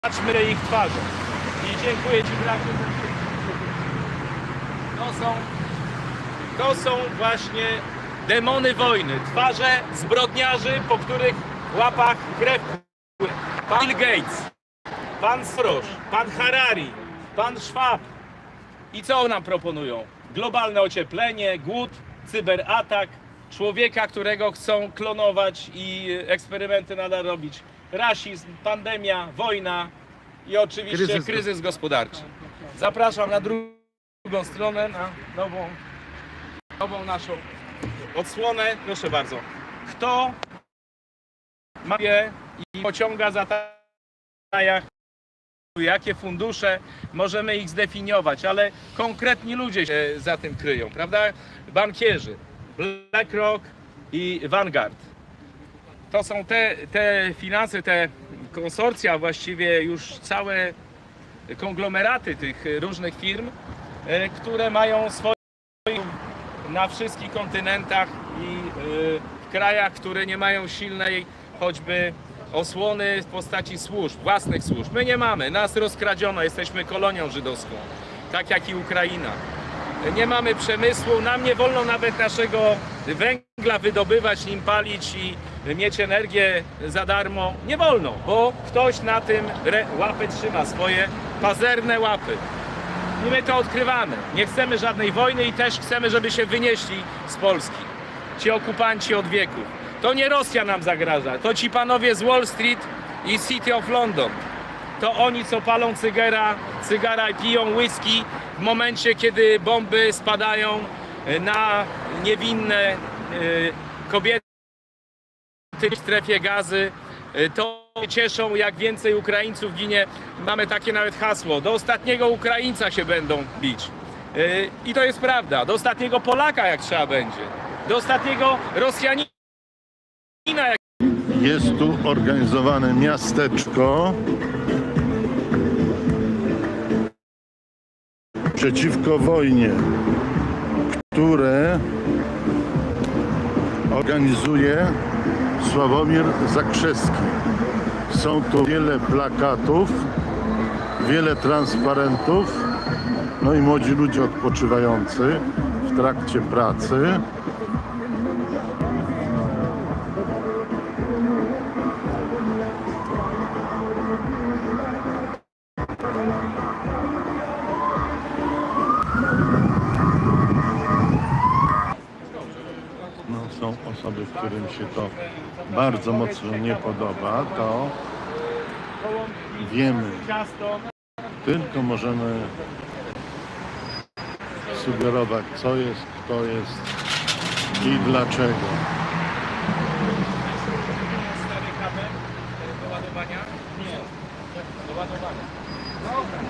Patrzmy ich twarzą. I dziękuję Ci, bracie. To są właśnie demony wojny. Twarze zbrodniarzy, po których łapach krew płynie. Pan Bill Gates, pan Soros, pan Harari, pan Schwab. I co nam proponują? Globalne ocieplenie, głód, cyberatak, człowieka, którego chcą klonować i eksperymenty nadal robić. Rasizm, pandemia, wojna i oczywiście kryzys gospodarczy. Zapraszam na drugą stronę, na nową naszą odsłonę. Proszę bardzo. Kto ma i pociąga za tajach, jakie fundusze, możemy ich zdefiniować, ale konkretni ludzie się za tym kryją, prawda? Bankierzy, BlackRock i Vanguard. To są te finanse, te konsorcja, właściwie już całe konglomeraty tych różnych firm, które mają swoje na wszystkich kontynentach i w krajach, które nie mają silnej choćby osłony w postaci służb, własnych służb. My nie mamy, nas rozkradziono, jesteśmy kolonią żydowską, tak jak i Ukraina. Nie mamy przemysłu, nam nie wolno nawet naszego węgla wydobywać, nim palić i mieć energię za darmo. Nie wolno, bo ktoś na tym łapy trzyma, swoje pazerne łapy. I my to odkrywamy. Nie chcemy żadnej wojny i też chcemy, żeby się wynieśli z Polski. Ci okupanci od wieków. To nie Rosja nam zagraża, to ci panowie z Wall Street i City of London. To oni, co palą cygara i piją whisky w momencie, kiedy bomby spadają na niewinne kobiety w strefie Gazy. To cieszą, jak więcej Ukraińców ginie. Mamy takie nawet hasło: do ostatniego Ukraińca się będą bić. I to jest prawda. Do ostatniego Polaka, jak trzeba będzie. Do ostatniego Rosjanina. Jest tu organizowane miasteczko przeciwko wojnie, które organizuje Sławomir Zakrzewski. Są tu wiele plakatów, wiele transparentów, no i młodzi ludzie odpoczywający w trakcie pracy. Są osoby, którym się to bardzo mocno nie podoba, to wiemy, tylko możemy sugerować, co jest, kto jest i dlaczego. Stary kabel do ładowania? Nie, do ładowania. Dobra.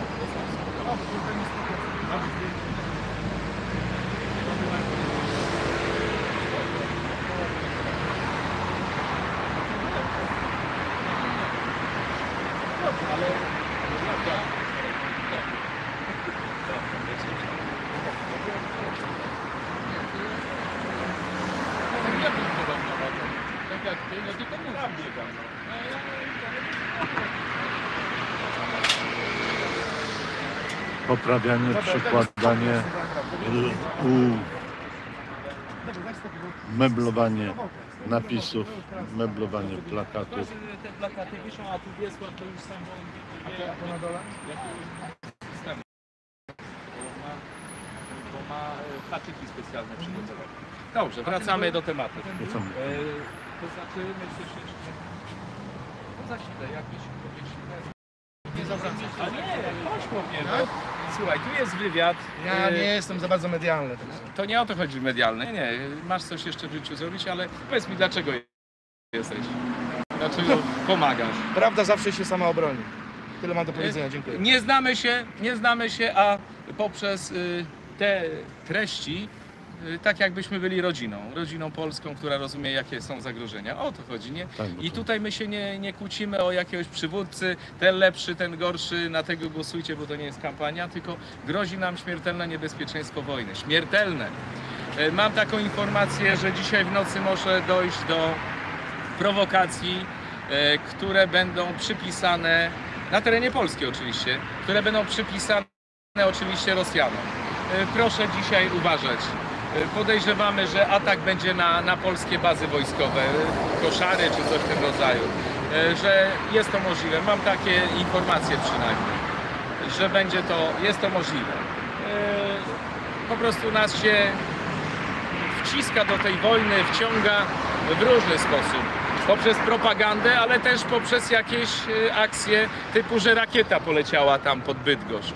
Poprawianie, przykładanie, meblowanie napisów, meblowanie plakatów. Te plakaty wiszą, a tu Wiesław to już sam wie. A to na dole? Systemu. Bo ma haczyki specjalne przygotowane. Dobrze, wracamy do tematu. To znaczy, myślę, że za chwilę jakieś nie zawracać. A nie, chodź chłopie, no. Słuchaj, tu jest wywiad. Ja nie jestem za bardzo medialny. To nie o to chodzi medialny. Nie, masz coś jeszcze w życiu zrobić, ale powiedz mi, dlaczego jesteś? Dlaczego pomagasz? Prawda zawsze się sama obroni. Tyle mam do powiedzenia, dziękuję. Nie znamy się, a poprzez te treści, tak jakbyśmy byli rodziną polską, która rozumie, jakie są zagrożenia. O to chodzi, nie? Tak, I tutaj my się nie kłócimy o jakiegoś przywódcy, ten lepszy, ten gorszy, na tego głosujcie, bo to nie jest kampania, tylko grozi nam śmiertelne niebezpieczeństwo wojny. Śmiertelne. Mam taką informację, że dzisiaj w nocy może dojść do prowokacji, które będą przypisane na terenie Polski oczywiście, które będą przypisane oczywiście Rosjanom. Proszę dzisiaj uważać. Podejrzewamy, że atak będzie na polskie bazy wojskowe, koszary czy coś w tym rodzaju, że jest to możliwe. Mam takie informacje przynajmniej, że jest to możliwe. Po prostu nas się wciska do tej wojny, wciąga w różny sposób. Poprzez propagandę, ale też poprzez jakieś akcje typu, że rakieta poleciała tam pod Bydgoszcz.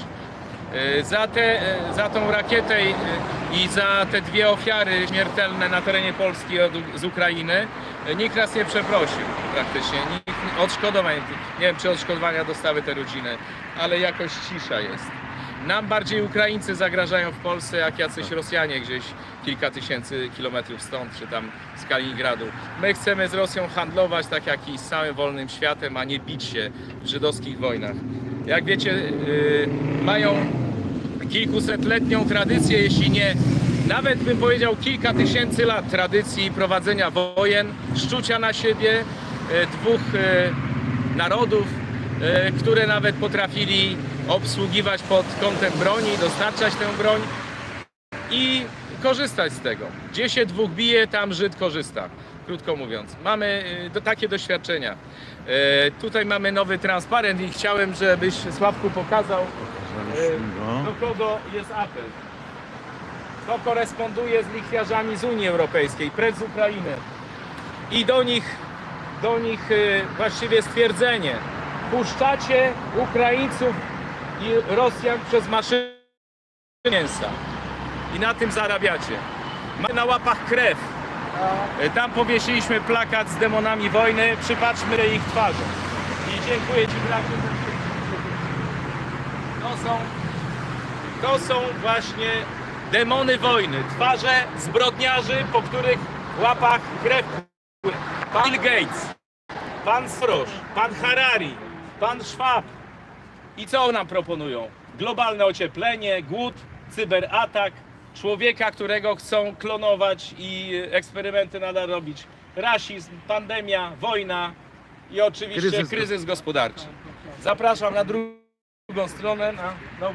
Za tą rakietę i za te 2 ofiary śmiertelne na terenie Polski z Ukrainy nikt nas nie przeprosił praktycznie. Odszkodowań, nie wiem czy odszkodowania dostały te rodziny, ale jakoś cisza jest. Nam bardziej Ukraińcy zagrażają w Polsce, jak jacyś Rosjanie gdzieś kilka tysięcy kilometrów stąd, czy tam z Kaliningradu. My chcemy z Rosją handlować tak jak i z całym wolnym światem, a nie bić się w żydowskich wojnach. Jak wiecie, mają kilkusetletnią tradycję, jeśli nie, nawet bym powiedział kilka tysięcy lat tradycji prowadzenia wojen, szczucia na siebie 2 narodów, które nawet potrafili obsługiwać pod kątem broni, dostarczać tę broń i korzystać z tego. Gdzie się 2 bije, tam Żyd korzysta. Krótko mówiąc. Mamy takie doświadczenia. Tutaj mamy nowy transparent i chciałem, żebyś Sławku pokazał, do kogo jest apel. To koresponduje z lichwiarzami z Unii Europejskiej, precz z Ukrainy. I do nich właściwie stwierdzenie: puszczacie Ukraińców i Rosjan przez maszyny mięsa i na tym zarabiacie. Mamy na łapach krew. Tam powiesiliśmy plakat z demonami wojny. Przypatrzmy ich twarzy. I dziękuję Ci, bracie. To są właśnie demony wojny. Twarze zbrodniarzy, po których łapach krew płynie. Pan Bill Gates, pan Soros, pan Harari, pan Schwab. I co nam proponują? Globalne ocieplenie, głód, cyberatak, człowieka, którego chcą klonować i eksperymenty nadal robić. Rasizm, pandemia, wojna i oczywiście kryzys gospodarczy. Zapraszam na drugą stronę, na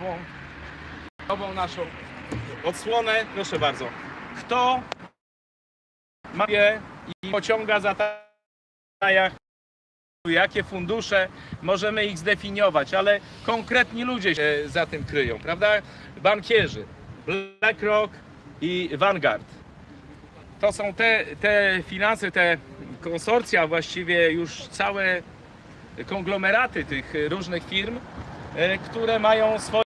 nową naszą odsłonę. Proszę bardzo. Kto ma je i pociąga za tajach, jakie fundusze, możemy ich zdefiniować, ale konkretni ludzie się za tym kryją, prawda? Bankierzy, BlackRock i Vanguard. To są te finanse, te konsorcja, właściwie już całe konglomeraty tych różnych firm, które mają swoje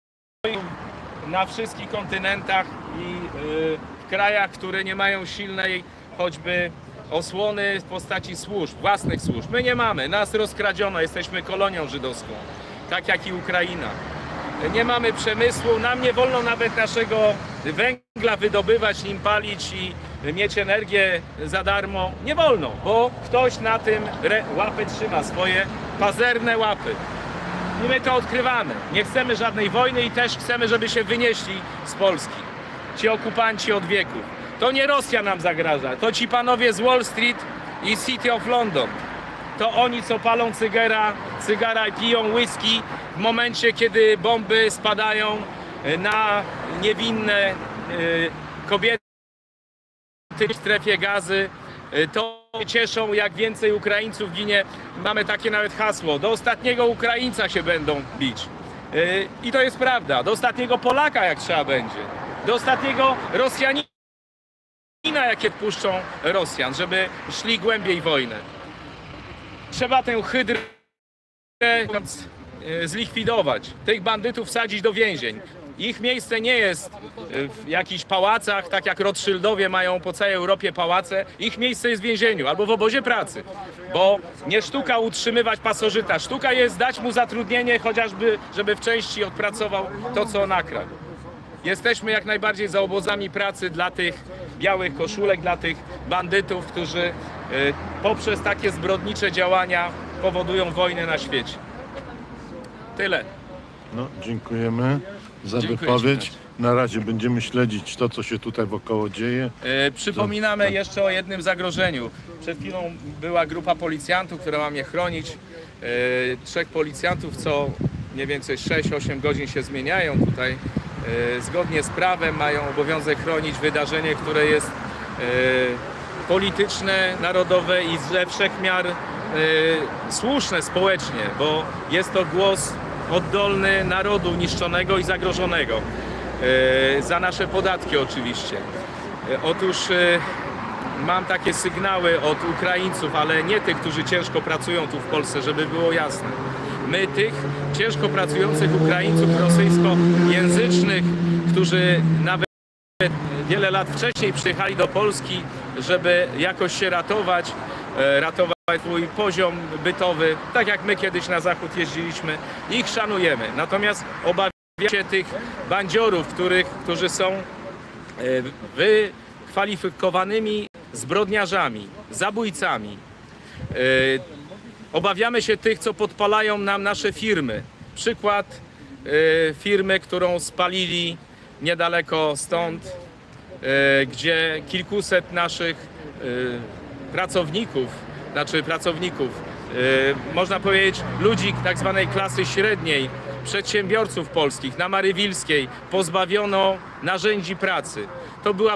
na wszystkich kontynentach i w krajach, które nie mają silnej choćby osłony w postaci służb, własnych służb. My nie mamy, nas rozkradziono, jesteśmy kolonią żydowską, tak jak i Ukraina. Nie mamy przemysłu, nam nie wolno nawet naszego węgla wydobywać, nim palić i mieć energię za darmo. Nie wolno, bo ktoś na tym łapy trzyma, swoje pazerne łapy. I my to odkrywamy. Nie chcemy żadnej wojny i też chcemy, żeby się wynieśli z Polski. Ci okupanci od wieków. To nie Rosja nam zagraża, to ci panowie z Wall Street i City of London. To oni, co palą cygara i piją whisky w momencie, kiedy bomby spadają na niewinne kobiety w strefie Gazy. To cieszą, jak więcej Ukraińców ginie. Mamy takie nawet hasło: do ostatniego Ukraińca się będą bić. I to jest prawda. Do ostatniego Polaka, jak trzeba będzie. Do ostatniego Rosjanina, jakie puszczą Rosjan, żeby szli głębiej wojnę. Trzeba tę hydrę zlikwidować, tych bandytów wsadzić do więzień. Ich miejsce nie jest w jakichś pałacach, tak jak Rothschildowie mają po całej Europie pałace. Ich miejsce jest w więzieniu albo w obozie pracy, bo nie sztuka utrzymywać pasożyta. Sztuka jest dać mu zatrudnienie, chociażby, żeby w części odpracował to, co nakradł. Jesteśmy jak najbardziej za obozami pracy dla tych białych koszulek, dla tych bandytów, którzy poprzez takie zbrodnicze działania powodują wojnę na świecie. Tyle. No, dziękujemy za Dziękuję wypowiedź. ci, Na razie będziemy śledzić to, co się tutaj wokoło dzieje. Przypominamy jeszcze o jednym zagrożeniu. Przed chwilą była grupa policjantów, która ma mnie chronić. 3 policjantów, co mniej więcej 6-8 godzin się zmieniają tutaj. Zgodnie z prawem mają obowiązek chronić wydarzenie, które jest polityczne, narodowe i ze wszech miar słuszne społecznie, bo jest to głos oddolny narodu niszczonego i zagrożonego. Za nasze podatki oczywiście. Otóż mam takie sygnały od Ukraińców, ale nie tych, którzy ciężko pracują tu w Polsce, żeby było jasne. My tych ciężko pracujących Ukraińców rosyjskojęzycznych, którzy nawet wiele lat wcześniej przyjechali do Polski, żeby jakoś się ratować swój poziom bytowy, tak jak my kiedyś na zachód jeździliśmy, ich szanujemy. Natomiast obawiamy się tych bandziorów, którzy są wykwalifikowanymi zbrodniarzami, zabójcami. Obawiamy się tych, co podpalają nam nasze firmy. Przykład firmy, którą spalili niedaleko stąd, gdzie kilkuset naszych pracowników, można powiedzieć ludzi tak zwanej klasy średniej, przedsiębiorców polskich na Marywilskiej pozbawiono narzędzi pracy. To była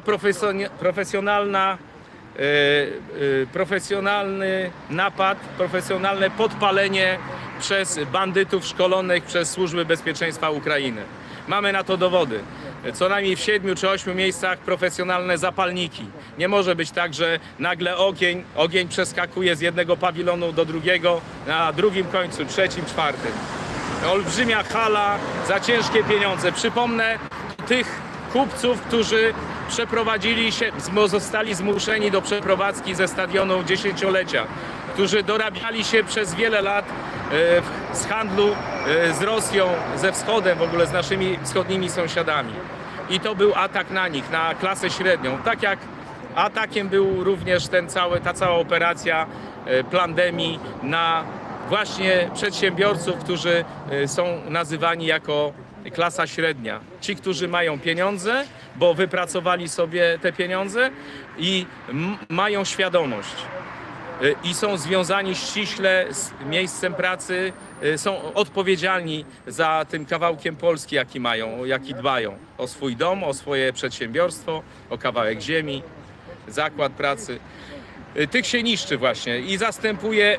profesjonalny napad, profesjonalne podpalenie przez bandytów szkolonych przez Służby Bezpieczeństwa Ukrainy. Mamy na to dowody. Co najmniej w 7 czy 8 miejscach profesjonalne zapalniki. Nie może być tak, że nagle ogień przeskakuje z jednego pawilonu do drugiego, na drugim końcu, 3., 4. Olbrzymia hala za ciężkie pieniądze. Przypomnę tych kupców, którzy zostali zmuszeni do przeprowadzki ze stadionu dziesięciolecia, którzy dorabiali się przez wiele lat z handlu z Rosją, ze wschodem, w ogóle z naszymi wschodnimi sąsiadami. I to był atak na nich, na klasę średnią. Tak jak atakiem był również ta cała operacja pandemii na właśnie przedsiębiorców, którzy są nazywani jako klasa średnia. Ci, którzy mają pieniądze, bo wypracowali sobie te pieniądze i mają świadomość i są związani ściśle z miejscem pracy, są odpowiedzialni za tym kawałkiem Polski, jaki mają, jaki dbają o swój dom, o swoje przedsiębiorstwo, o kawałek ziemi, zakład pracy. Tych się niszczy właśnie i zastępuje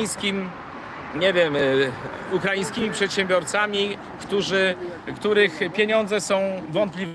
ukraińskimi przedsiębiorcami, których pieniądze są wątpliwego,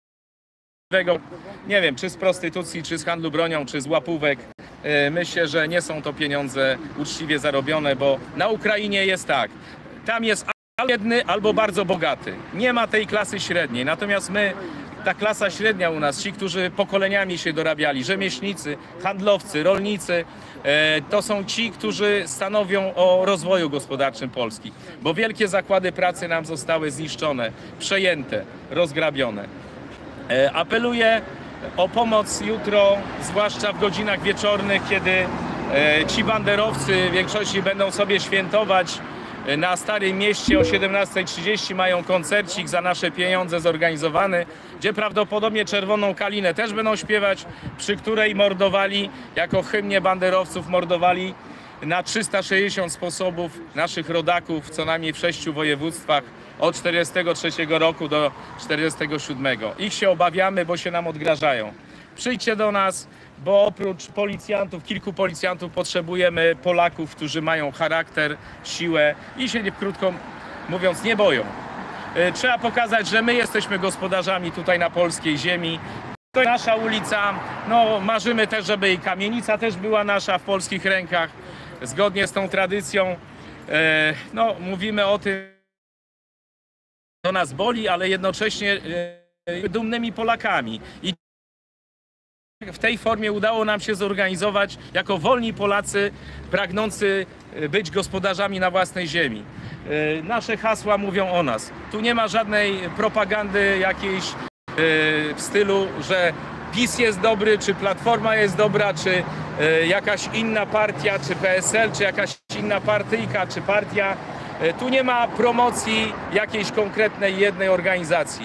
nie wiem, czy z prostytucji, czy z handlu bronią, czy z łapówek. Myślę, że nie są to pieniądze uczciwie zarobione, bo na Ukrainie jest tak, tam jest albo biedny, albo bardzo bogaty. Nie ma tej klasy średniej, natomiast my, ta klasa średnia u nas, ci, którzy pokoleniami się dorabiali, rzemieślnicy, handlowcy, rolnicy, to są ci, którzy stanowią o rozwoju gospodarczym Polski, bo wielkie zakłady pracy nam zostały zniszczone, przejęte, rozgrabione. Apeluję o pomoc jutro, zwłaszcza w godzinach wieczornych, kiedy ci banderowcy w większości będą sobie świętować na Starym Mieście o 17:30, mają koncercik za nasze pieniądze zorganizowany, gdzie prawdopodobnie Czerwoną Kalinę też będą śpiewać, przy której mordowali, jako hymnie banderowców mordowali na 360 sposobów naszych rodaków, co najmniej w 6 województwach od 1943 roku do 1947. Ich się obawiamy, bo się nam odgrażają. Przyjdźcie do nas, bo oprócz policjantów, kilku policjantów, potrzebujemy Polaków, którzy mają charakter, siłę i się, krótko mówiąc, nie boją. Trzeba pokazać, że my jesteśmy gospodarzami tutaj na polskiej ziemi. To jest nasza ulica. No, marzymy też, żeby i kamienica też była nasza w polskich rękach. Zgodnie z tą tradycją, no, mówimy o tym, to nas boli, ale jednocześnie dumnymi Polakami. I w tej formie udało nam się zorganizować jako wolni Polacy pragnący być gospodarzami na własnej ziemi. Nasze hasła mówią o nas. Tu nie ma żadnej propagandy jakiejś w stylu, że PiS jest dobry, czy Platforma jest dobra, czy jakaś inna partia, czy PSL, czy jakaś inna partyjka, czy partia. Tu nie ma promocji jakiejś konkretnej jednej organizacji.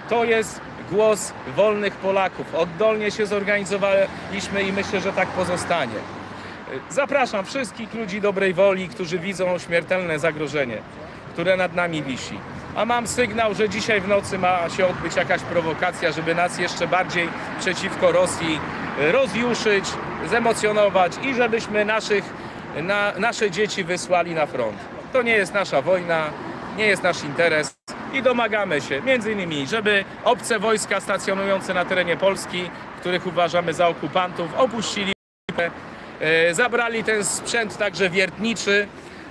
To jest głos wolnych Polaków. Oddolnie się zorganizowaliśmy i myślę, że tak pozostanie. Zapraszam wszystkich ludzi dobrej woli, którzy widzą śmiertelne zagrożenie, które nad nami wisi. A mam sygnał, że dzisiaj w nocy ma się odbyć jakaś prowokacja, żeby nas jeszcze bardziej przeciwko Rosji rozjuszyć, zemocjonować i żebyśmy nasze dzieci wysłali na front. To nie jest nasza wojna, nie jest nasz interes i domagamy się między innymi, żeby obce wojska stacjonujące na terenie Polski, których uważamy za okupantów, opuścili, zabrali ten sprzęt także wiertniczy,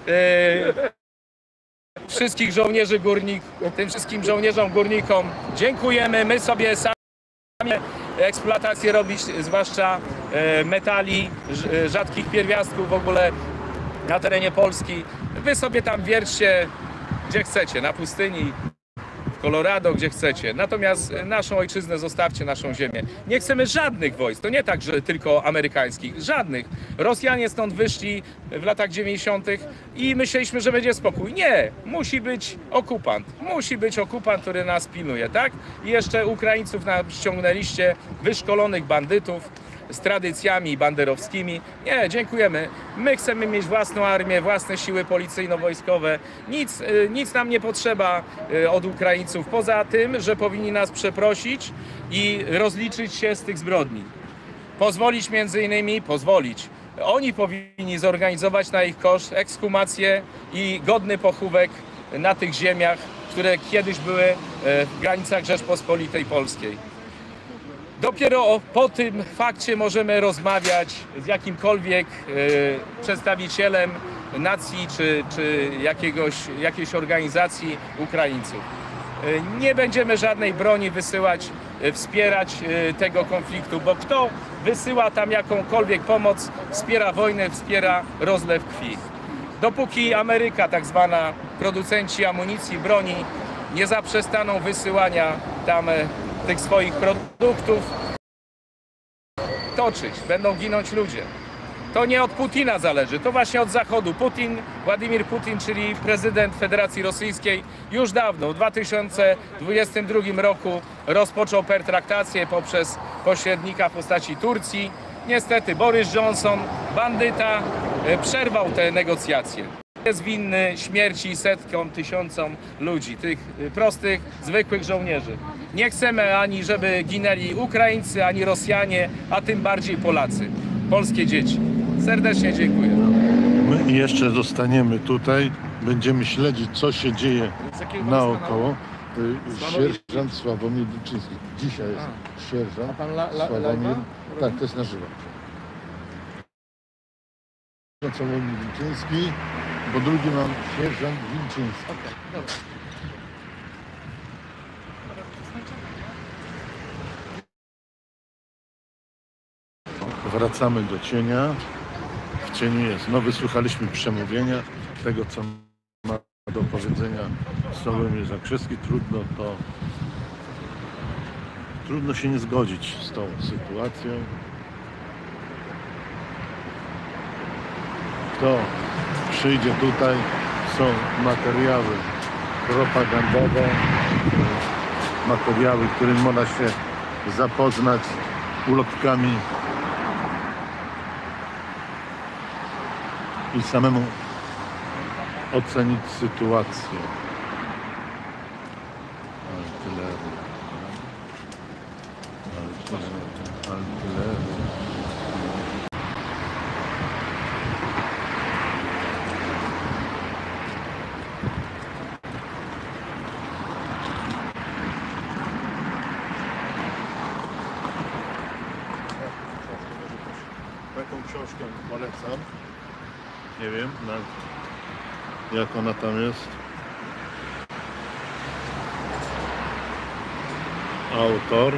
wszystkich żołnierzy tym wszystkim żołnierzom górnikom dziękujemy. My sobie sami eksploatację robić, zwłaszcza metali, rzadkich pierwiastków w ogóle na terenie Polski. Wy sobie tam wierćcie gdzie chcecie, na pustyni, w Colorado, gdzie chcecie. Natomiast naszą ojczyznę zostawcie, naszą ziemię. Nie chcemy żadnych wojsk, to nie tak, że tylko amerykańskich, żadnych. Rosjanie stąd wyszli w latach 90. i myśleliśmy, że będzie spokój. Nie, musi być okupant, który nas pilnuje, tak? I jeszcze Ukraińców ściągnęliście, wyszkolonych bandytów z tradycjami banderowskimi. Nie, dziękujemy. My chcemy mieć własną armię, własne siły policyjno-wojskowe. Nic nam nie potrzeba od Ukraińców, poza tym, że powinni nas przeprosić i rozliczyć się z tych zbrodni. Pozwolić między innymi, oni powinni zorganizować na ich koszt ekshumację i godny pochówek na tych ziemiach, które kiedyś były w granicach Rzeczpospolitej Polskiej. Dopiero po tym fakcie możemy rozmawiać z jakimkolwiek przedstawicielem nacji czy jakiejś organizacji Ukraińców. Nie będziemy żadnej broni wysyłać, wspierać tego konfliktu, bo kto wysyła tam jakąkolwiek pomoc, wspiera wojnę, wspiera rozlew krwi. Dopóki Ameryka, tak zwana producenci amunicji, broni, nie zaprzestaną wysyłania tam tych swoich produktów, toczyć, będą ginąć ludzie. To nie od Putina zależy, to właśnie od Zachodu. Władimir Putin, czyli prezydent Federacji Rosyjskiej, już dawno, w 2022 roku rozpoczął pertraktację poprzez pośrednika w postaci Turcji. Niestety Boris Johnson, bandyta, przerwał te negocjacje. Jest winny śmierci setkom, tysiącom ludzi, tych prostych, zwykłych żołnierzy. Nie chcemy ani żeby ginęli Ukraińcy, ani Rosjanie, a tym bardziej Polacy, polskie dzieci. Serdecznie dziękuję. My jeszcze zostaniemy tutaj, będziemy śledzić, co się dzieje naokoło. Sierżant Sławomir Wilczyński. Dzisiaj jest sierżant Sławomir. Tak, to jest na żywo. Sierżant Sławomir Wilczyński, bo drugi mam sierżant Wilczyński. Okej, dobra. Wracamy do cienia. W cieniu jest. No, wysłuchaliśmy przemówienia tego, co ma do powiedzenia Sławomir Zakrzewski. Trudno się nie zgodzić z tą sytuacją. Kto przyjdzie tutaj, są materiały propagandowe, materiały, którym można się zapoznać, ulotkami i samemu ocenić sytuację. Artyleria. Taką książkę polecam. Nie wiem, jak ona tam jest. Autor.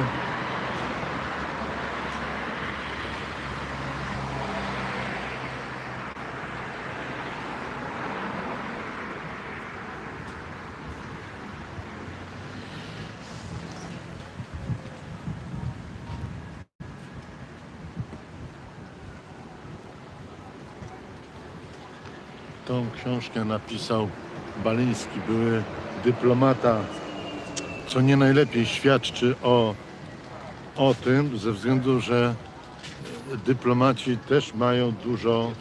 Tą książkę napisał Baliński, były dyplomata co nie najlepiej świadczy o tym, ze względu, że dyplomaci też mają dużo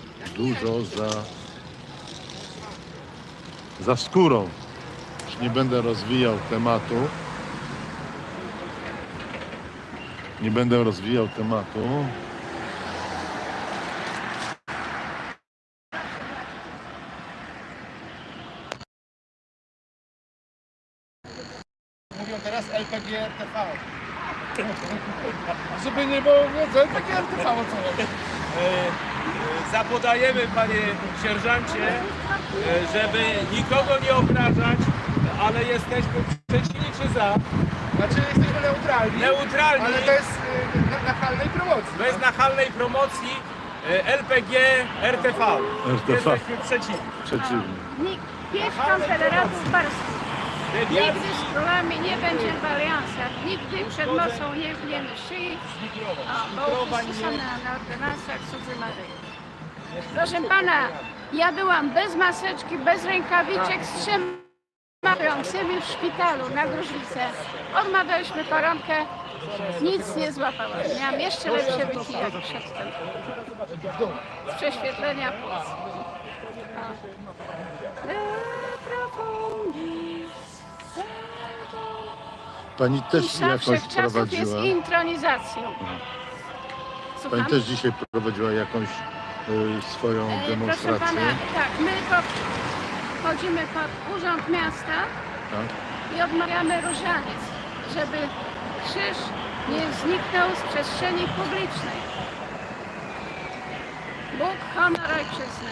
za skórą. Już nie będę rozwijał tematu. Nie będę rozwijał tematu. Mówią teraz LPG RTV. Żeby nie było wiedzy, LPG RTV o co chodzi? Zapodajemy, panie sierżancie, żeby nikogo nie obrażać, ale jesteśmy przeciwni czy za? Znaczy jesteśmy neutralni, Neutralni. ale bez nachalnej promocji. Bez nachalnej promocji LPG RTV. Jesteśmy przeciwni. Pieśń Konfederatów Barskich. Nigdy z królami nie będzie w aliansach, nigdy przed mocą nie wniemy szyi, bo upisane na ordynansach cudzy Maryi. Proszę pana, ja byłam bez maseczki, bez rękawiczek, z 3 mającymi w szpitalu na gruźlicę. Odmawialiśmy koronkę, nic nie złapałam. Miałam jeszcze lepsze wyki jak przedtem. Z prześwietlenia płuc. Pani też Cisza jakoś wszechczasów jest prowadziła. intronizacją. Słucham? Pani też dzisiaj prowadziła jakąś swoją Proszę demonstrację. pana, tak, my chodzimy pod Urząd Miasta Tak? i odmawiamy różaniec, żeby krzyż nie zniknął z przestrzeni publicznej. Bóg, honor, ojczyznę.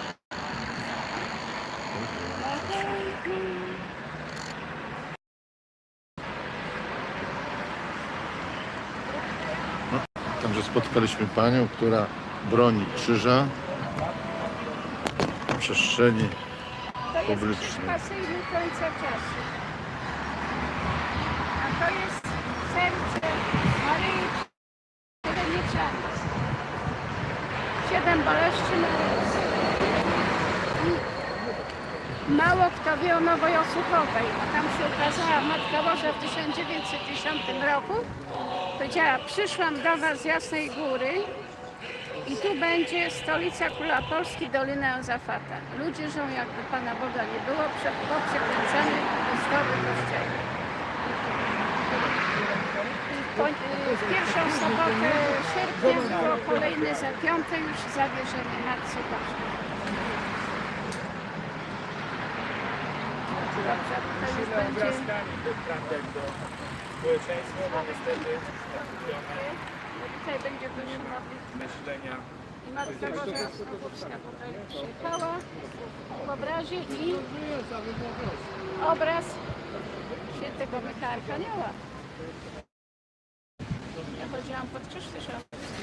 Także spotkaliśmy panią, która broni krzyża w przestrzeni To jest krzyż publicznej. pasyjny końca czasu. A to jest serce Maryi Pierniczany. 7 boleści Maryi. Mało kto wie o Nowojosłuchowej. Tam się ukazała Matka Boża w 1910 roku. Powiedziała, przyszłam do was z Jasnej Góry i tu będzie stolica Króla Polski, Dolina Józefata. Ludzie żyją jakby Pana Boga nie było, poprzekręcany historii kościoła. W pierwszą sobotę sierpnia było kolejne za 5. już zawierzenie Matce Bożej. Dobrze, to już będzie... Społeczeństwo, no niestety, Tutaj będzie dużo nowych myślenia. i Matka Boża Słuchowska tutaj przyjechała w obrazie i obraz świętego Michała Archanioła. Ja chodziłam pod krzyż 2010.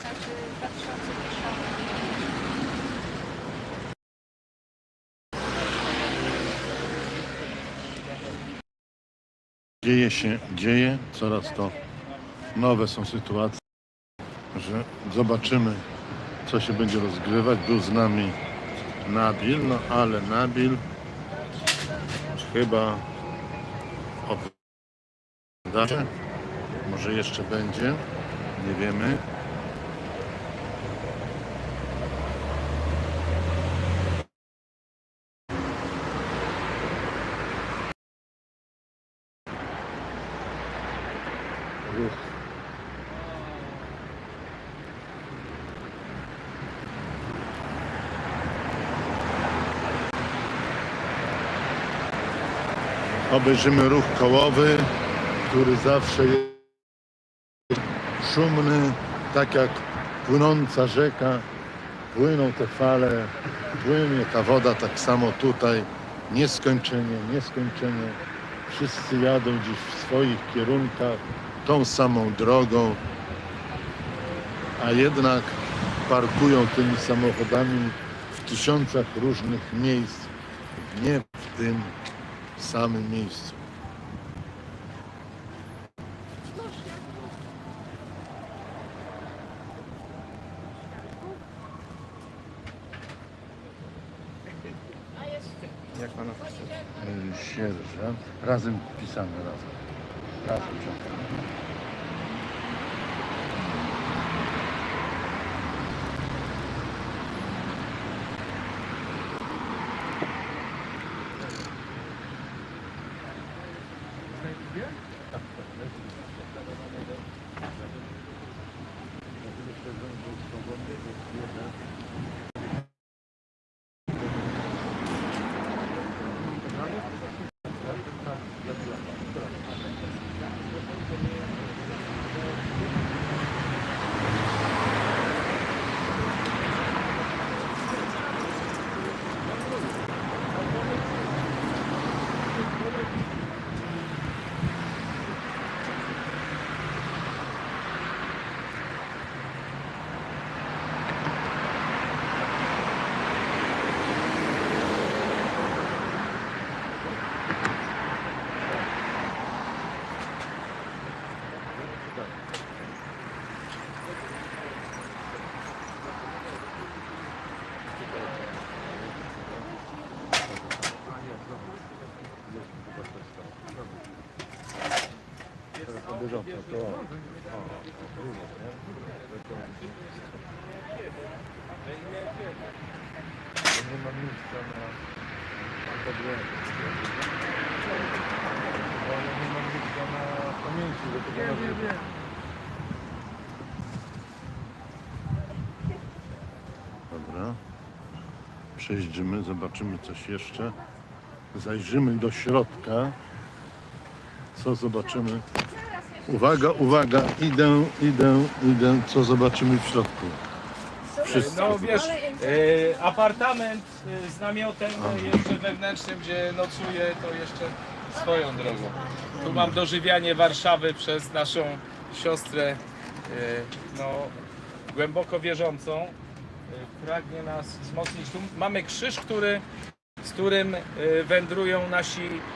Dzieje, coraz to nowe są sytuacje, że zobaczymy, co się będzie rozgrywać. Był z nami Nabil, no ale Nabil chyba opowiada, może jeszcze będzie, nie wiemy. Ruch. Obejrzymy ruch kołowy, który zawsze jest szumny, tak jak płynąca rzeka. Płyną te fale, płynie ta woda, tak samo tutaj. Nieskończenie. Wszyscy jadą gdzieś w swoich kierunkach, tą samą drogą, a jednak parkują tymi samochodami w tysiącach różnych miejsc, nie w tym samym miejscu. Jak pana? Sierżant, razem pisane razem. Nie ma miejsca na nie ma miejsca na pamięci do tego. Dobra. Przejeździmy, zobaczymy coś jeszcze. Zajrzymy do środka. Co zobaczymy? Uwaga, uwaga, idę, co zobaczymy w środku. Wszystko. No wiesz, apartament z namiotem jeszcze wewnętrznym, gdzie nocuję, to jeszcze swoją drogą. Tu mam dożywianie Warszawy przez naszą siostrę, no, głęboko wierzącą. Pragnie nas wzmocnić. Tu mamy krzyż, z którym wędrują nasi